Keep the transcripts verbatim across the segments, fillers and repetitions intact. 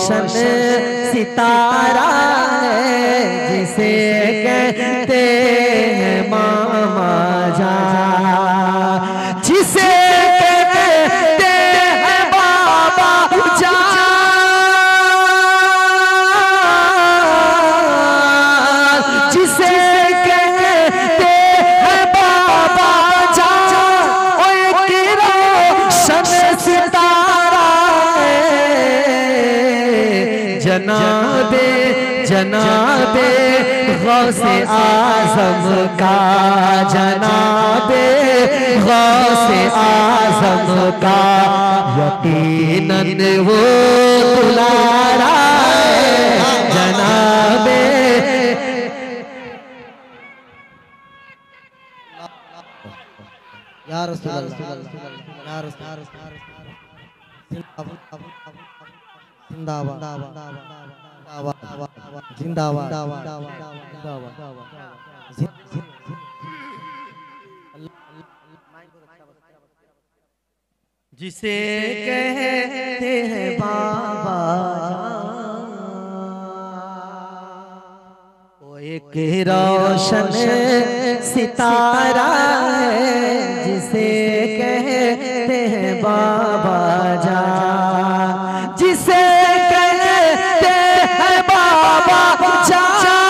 रोशन सितारा है जिसे कहते हैं मामा जान, जिसे कहते हैं बाबा जान, जिसे कहते हैं बाबा जान, ओ एक रोशन सितारा जनाबे जनाबे गौसे आज़म का, जनाबे गौसे आज़म का यकीनन वो दुलारा है जनाबे। या रसूल अल्लाह या रसूल जिंदाबाद जिंदाबाद जिसे कहते हैं बाबा वो एक रोशन सितारा है जिसे कहते हैं बाबा जान, जिसे कहते हैं बाबा जान,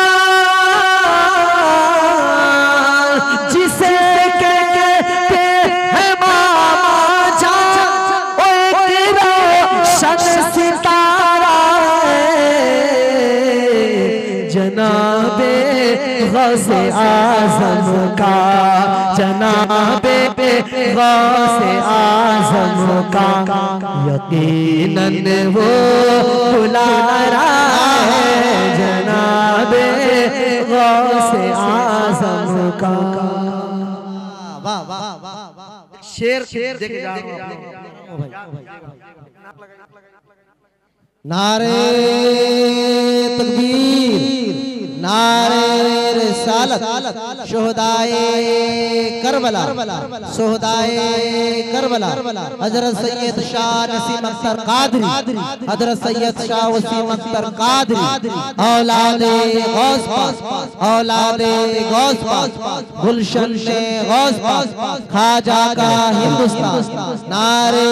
जिसे कहते हैं बाबा जान, ओ एक रोशन सितारा जनाबे गौसे आज़म का, जनाबे गौसे आज़म का यकीनन वो दुलारा है जनाबे गौसे आज़म का। वाह वाह वाह शेर शेर देख जाओ नारे तकबीर, नारे रिसालत, शुहदाए करबला, शुहदाए करबला, हजरत सैयद शाह नसीम अख्तर कादरी, हजरत सैयद शाह वसीम अख्तर कादरी, औलादे गौस पास, औलादे गौस पास, गुलशन में गौस पास, खाजा का हिंदुस्तान। नारे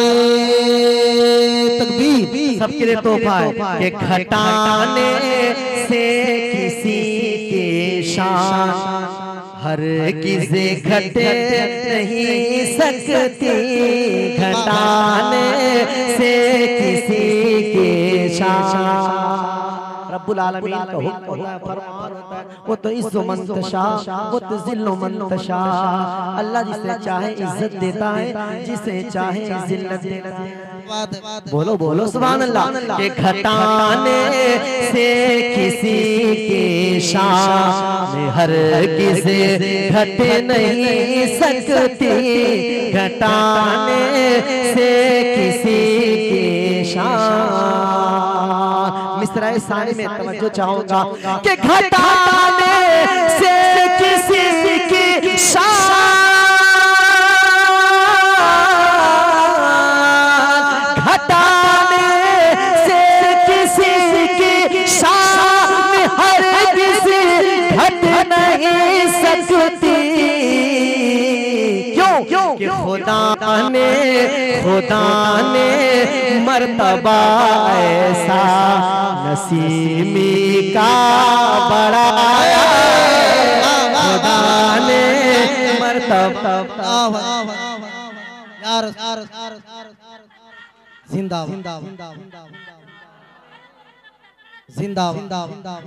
तकबीर सबके लिए तोहफा है कि घटाने से किसी के शान हर किसे घट नहीं सकती, घटाने से किसी के शान रब्बुल आलमीन का हुक्म होता है, फरमान होता है, वो तो इज्जो मंतशा वो तो जिल्लो मंतशा। अल्लाह जिसे चाहे इज्जत देता है, जिसे चाहे जिल्लत देता है। बोलो बोलो सुभान अल्लाह। के घटाने से किसी के शान हर किसे घट नहीं सकती, घटाने से किसी के शान। मिसरा सानी में तवज्जो चाहूंगा कि घटाने से किसी की शान, घटाने से किसी की शान हर किसी घट नहीं सकती। क्यों कि खुदा ने खुदा ने मर्तबा ऐसा नसीमी का बढ़ाया, खुदा ने मर्तबा जिंदा जिंदा जिंदा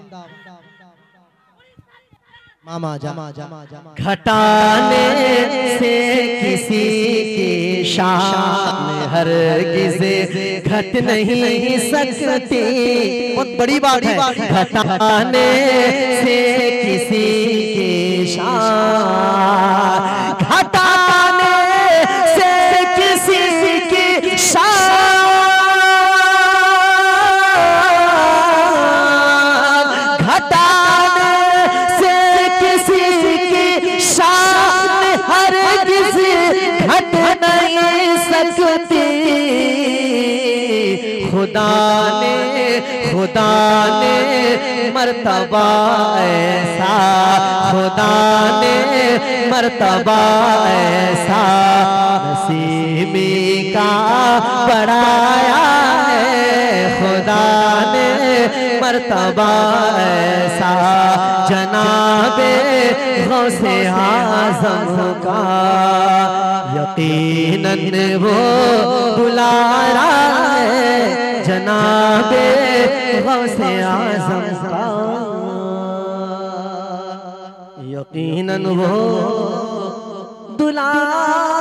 मामा जमा जमा घटाने से किसी की शान हर किसे घट नहीं सकती। बहुत बड़ी बात है, घटाने से किसी की शान, घटाने से किसी की शान, घटाने से किसी की शान हर किसी घट नहीं सकती। खुदा खुदा ने खुदा ने मर्तबा ऐसा, खुदा ने मर्तबा ऐसा नसीबी का बढ़ाया है। खुदा ने मर्तबा ऐसा जनाबे गौसे आज़म का यकीनन वो बुलारा है। जनाबे गौसे आज़म का यकीनन वो दुलारा